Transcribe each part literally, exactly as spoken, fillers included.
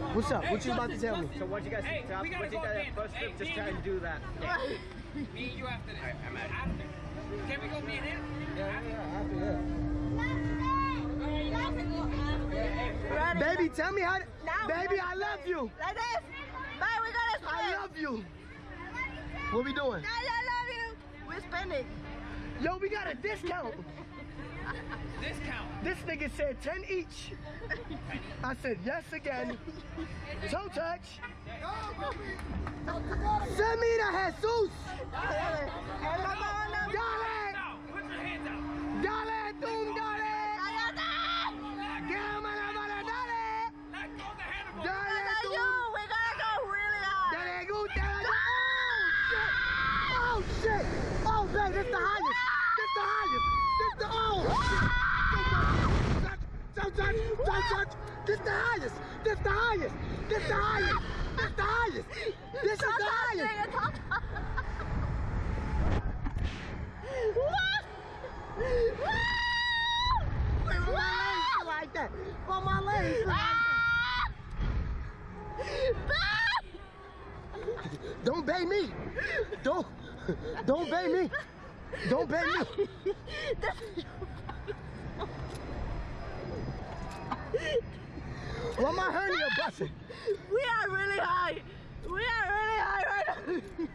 What's up? What you about to tell me? So what you guys Hey, tell we gotta what you go guys again. first Hey, trip just me try and and do that. Yeah. Me and you after this. Alright, I'm at it. After. Can we go me and him? Yeah, yeah, after that. Ready? Baby, tell me how. Now Baby, we I gotta love play. you. Like this. Bye, we gotta spin. I love you. What we doing? Daddy, I love you. We're spinning. Yo, we got a discount. Discount. This nigga said ten each. I said yes again. Toe touch. Send me to Jesus. Dale. No, put your hands out. Dale, tum, dale. Quédame la mano, dale. Let go of the handlebar. Dale, You, tum. we gotta go really high. Dale, gusta. Oh, shit. Oh, babe, this the highest. This the highest. This the, oh, shit. Don't touch. Don't touch. This the highest. This the highest. This the highest. This the highest. This is the highest. What? Wait, why my legs feel like that? Why my legs feel like that? Don't bay me. Don't. Don't bay me. Don't bay me. Why my hernia busting? We are really high. We are really high right now.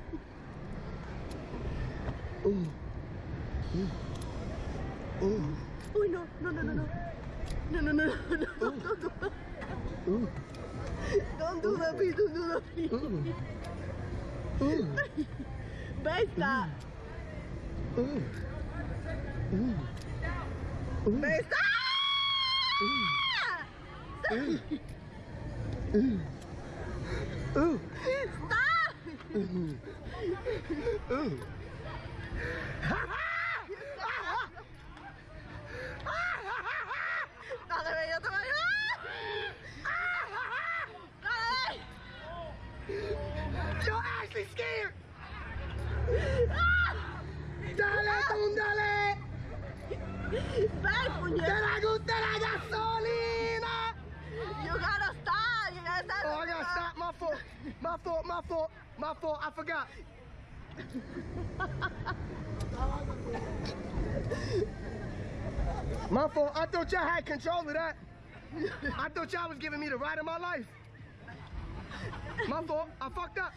Ooh. Ooh. Ooh. Oh no, no, no, no, no. No, no, no, no, no, don't do that. Ooh. Don't do that, please, don't do that, please. Ooh. Ooh. Babe, stop. Ooh. Ooh. Ooh. Babe, stop! Ooh. Ooh. Ooh. Stop! Ooh. Ooh. Dale, babe, yo te voy a ayudar. Dale. You're actually scared. Dale, tum, dale. Babe, Te puñeta. la gusta la gasolina. You gotta stop. You gotta stop. Oh, I gotta stop. My fault. My fault. My fault. My fault. I forgot. My fault. I thought y'all had control of that. I thought y'all was giving me the ride of my life. My fault. I fucked up.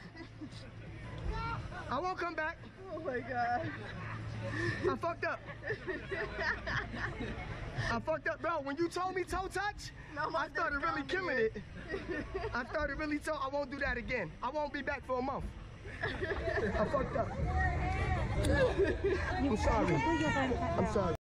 I won't come back. Oh my God. I fucked up. I fucked up, bro. When you told me toe touch, No, I started really killing it. I started really toe. I won't do that again. I won't be back for a month. I fucked up. I'm sorry. I'm sorry.